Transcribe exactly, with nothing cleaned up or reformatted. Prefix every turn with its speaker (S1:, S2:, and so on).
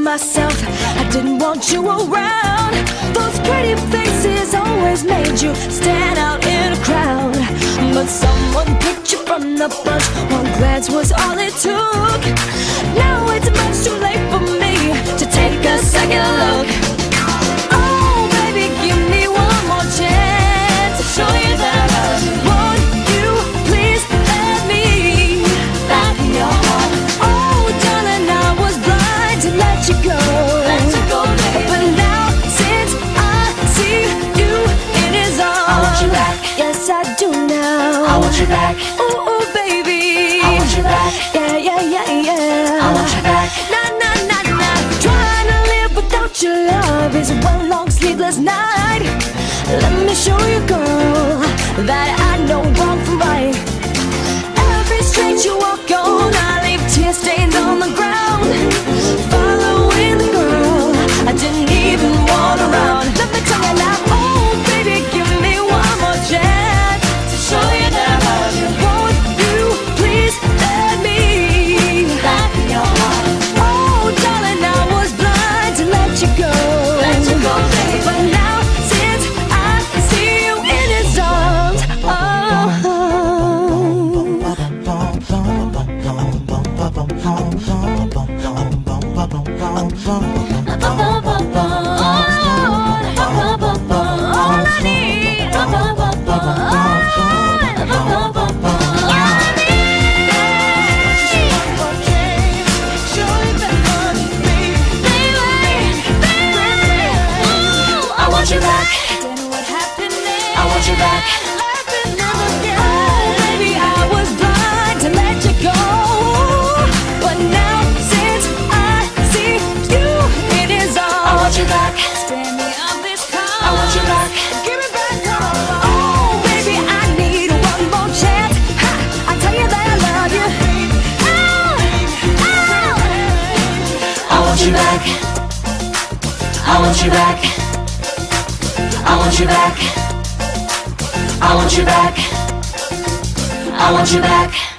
S1: myself. I didn't want you around. Those pretty faces always made you stand out in a crowd. But someone picked you from the bunch. One glance was all it took. Now it's much too late for me to take a second look. Oh baby, give me one more chance to show you that I want you. Please let me back in your heart. Oh darling, I was blind to let you go. Let you go, baby. But now since I see you in his arms, I want you back. Yes, I do now. I want you back. Ooh, ooh baby, I want you back. Yeah, yeah, yeah, yeah. I want you back. Nah, nah, nah, nah. Trying to live without your love is one long sleepless night. Let me show you, girl, that I know wrong from right. Every street you walk on, I leave tear stains on the ground. Following the girl I didn't even want around. Let me tell you now, oh baby, give me one more chance to show you that I want you. Please let me back in your heart. Oh darling, I was blind to let you go. Let you go, baby. But now since I see you in his arms, you back. I want you back. Oh, baby, I was blind to let you go. But now, since I see you in his arms, I want you back. Stand me up this car. I want you back. Give me back love. Oh, baby, I need one more chance. Ha, I tell you that I love you. Oh, oh. I want you back. I want you back. I want you back. I want you back. I want you back.